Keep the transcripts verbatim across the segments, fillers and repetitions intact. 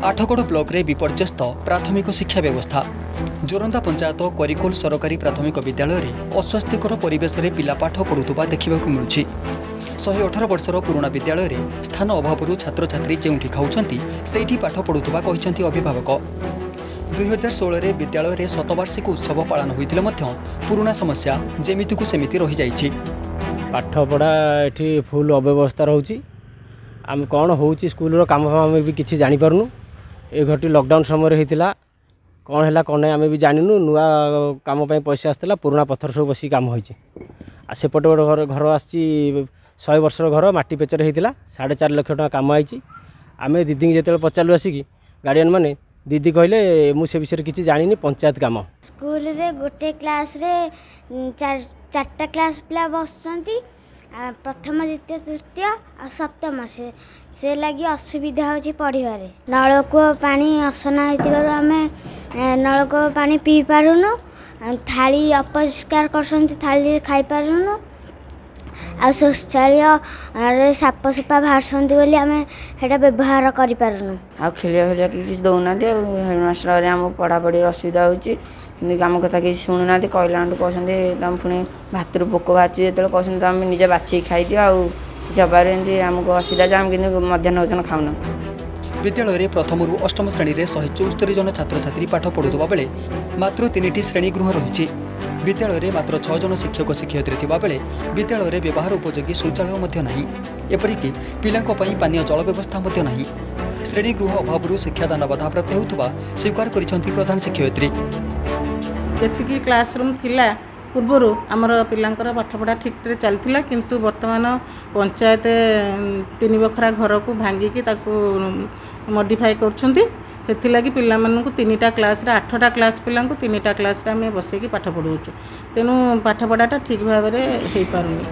Athgarh block रे विपर्यस्त प्राथमिक शिक्षा व्यवस्था। जोरंदा पंचायत करिकोल सरकारी प्राथमिक विद्यालय रे अस्वास्थ्यकर परिवेश रे पिला पाठ पढ़ुवा देखा मिलूँ। शहे अठार वर्षर पुराना विद्यालय रे स्थान अभाव छात्र छात्री जेउठी खाऊंट से पाठ पढ़ुवा कहते अभिभावक। दुई हजार षोह विद्यालय रे शतवार्षिक उत्सव पालन होते पुराना समस्या जेमिति को सेमिति रही जाइछि। पाठ पढ़ा एठी फुल अव्यवस्था रोचे। आम कौन हो स्कूल काम आम भी किसी जानीपारूँ। ये घटी लॉकडाउन समय होता कौन है कौन आम भी जानू नुआ काम पैसा आसाला पुराना पत्थर सब बस कम होपटे गोटे घर घर आसी शहे वर्षर घर माटी पेचर होता साढ़े चार लक्ष टाँग कम आई। आम दीदी जो पचारू आसिक गार्डियन मैंने दीदी कहले मुझे विषय किसी जानी पंचायत काम स्कूल रे गोटे क्लास रे चार चार्टा क्लास पिला बसुँच प्रथम द्वितीय तृतीय आ सप्तम से से लगी असुविधा होची पढ़िबारे। नलकूप पानी असना होइतिबारु आमे नलकूप पानी पी पारुनु। थाली अपरिष्कार करसंती थाली खाई पारुनु। आ शौचालय साप सुपा बाहरसंती बोली आमे हेटा व्यवहार करि पारुनु। आ खेलिया खेलिया किसी दौना हेडमास्टर आम पढ़ा पढ़ी असुविधा होची आम कथा किसी शुणुना कहला कहते तुम पुणी भात पोक बाहर जो कहते तुम निजे बाछी खाई दियो आबार आमको असुविधा आम कि मध्याह्न भोजन खाऊना। विद्यालय रे प्रथम रु अष्टम श्रेणी रे शहे चौस्तरी जन छात्र छात्री पाठ पढ़ुवा बेले मात्र तीन श्रेणी गृह रही। विद्यालय रे मात्र छह जन शिक्षक शिक्षयित्री थिबा बेले विद्यालय रे व्यवहार उपयोगी शौचालय मध्य नाही। एपरिक पिलांको पई पानीय जल व्यवस्था मध्य नाही। श्रेणी गृह अभाव शिक्षादान बाधाप्राप्त होउथबा स्वीकार करिसेंती प्रधान शिक्षयित्री। जेतिकी क्लासरूम थिला पूर्वर आमर पिलांकर पाठपढ़ा ठीक रे चलथिला किंतु वर्तमान पंचायत तीन बखरा घर को भांगिकी ताकू मॉडिफाई करछंती सेथिलागी पिला मानकु तीनटा क्लास रे आठटा क्लास पिला को तीनटा क्लास रे आमे बसेकी पाठ पढ़ाउछु। तेनु पाठपढ़ाटा ठीक भाव रे हेई पारुनी।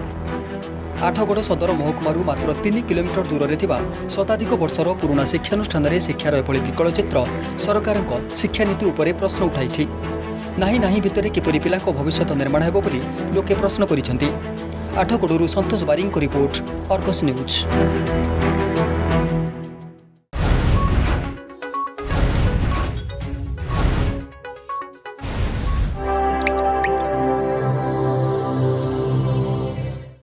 आठगड़ सदर महकुमारू मात्र तीन किलोमीटर दूर में थिबा शताधिक वर्षर पुराना शिक्षानुष्ठान रे शिक्षार एभली विकल चित्र सरकारक शिक्षानीति उपरे प्रश्न उठाइछि। नाही नाही भितरे किपरि पिलांक भविष्य निर्माण हेबो बोली लोके प्रश्न करिसेंती। आठगड़रू Santosh Baring report Argus news.